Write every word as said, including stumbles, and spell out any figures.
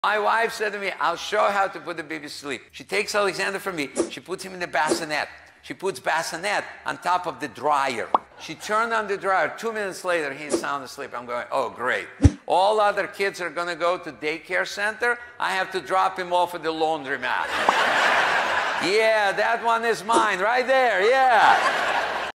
My wife said to me, I'll show her how to put the baby to sleep. She takes Alexander from me, she puts him in the bassinet. She puts bassinet on top of the dryer. She turned on the dryer. Two minutes later, he's sound asleep. I'm going, oh, great. All other kids are going to go to daycare center. I have to drop him off at the laundromat. Yeah, that one is mine right there, yeah.